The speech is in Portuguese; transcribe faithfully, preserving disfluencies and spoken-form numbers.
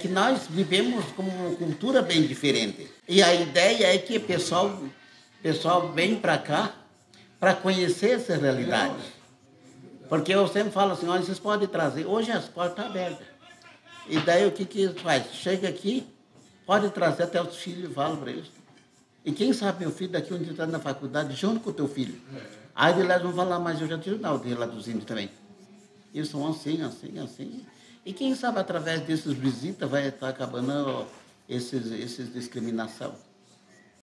que nós vivemos com uma cultura bem diferente. E a ideia é que o pessoal, pessoal vem para cá para conhecer essa realidade. Porque eu sempre falo assim, olha, vocês podem trazer, hoje as portas estão abertas. E daí o que que faz? Chega aqui, pode trazer até os filhos, falam para eles. E quem sabe meu filho daqui um dia está na faculdade junto com o teu filho. Aí eles vão falar, mas eu já tive não, de lá dos índios também. Eles são assim, assim, assim. E quem sabe através desses visitas vai estar acabando esses, esses discriminação.